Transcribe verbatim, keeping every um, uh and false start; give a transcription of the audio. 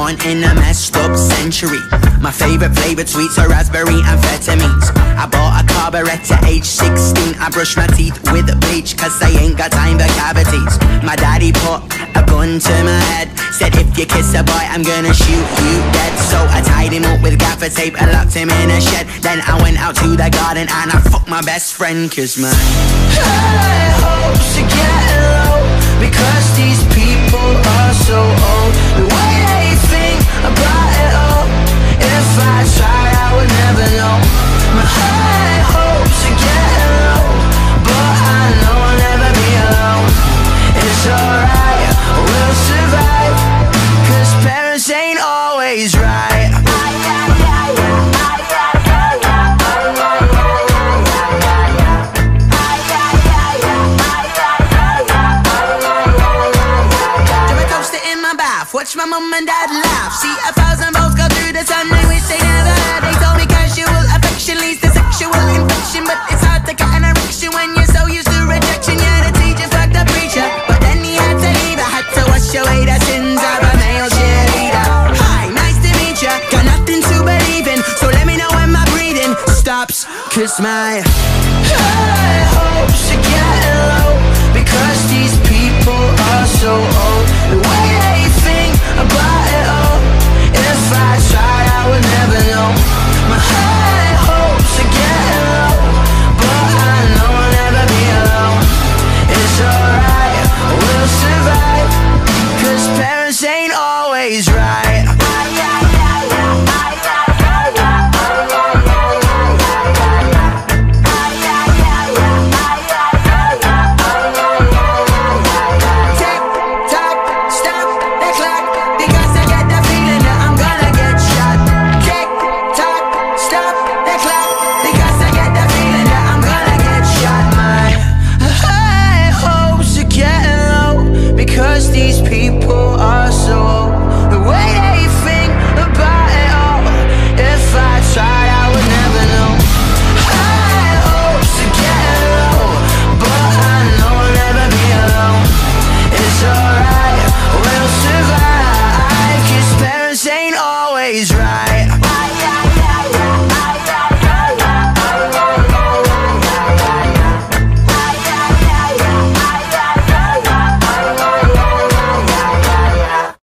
born in a messed up century. My favorite flavored sweets are raspberry amphetamines. I bought a carburetor at age sixteen. I brush my teeth with bleach cause I ain't got time for cavities. My daddy put a gun to my head, said if you kiss a boy I'm gonna shoot you dead. So I tied him up with gaffer tape and locked him in a shed. Then I went out to the garden and I fucked my best friend cause my high hopes are getting low because these people are so old. The way they think about it all, if I tried I would never know. My high hopes are getting low, but I know I'll never be alone. It's alright, we'll survive, cause parents ain't always right. Watch my mom and dad laugh, see a thousand volts go through the sun, they wish they never had. They told me casual affection leads to sexual infection, but it's hard to get an erection when you're so used to rejection. Yeah, the teacher fucked the preacher, but then he had to leave. I had to wash away the sins of a male cheerleader. Hi, nice to meet ya, got nothing to believe in, so let me know when my breathing stops, cause my high hopes are getting low because these people are so old. The way they think about it all, if I tried I would never know. My high hopes are getting low, but I know I'll never be alone. It's alright, we'll survive, cause parents ain't always right. These people are so old. The way they think about it all, if I tried I would never know. High hopes are getting low, but I know I'll never be alone. It's alright, we'll survive, cause parents ain't always right.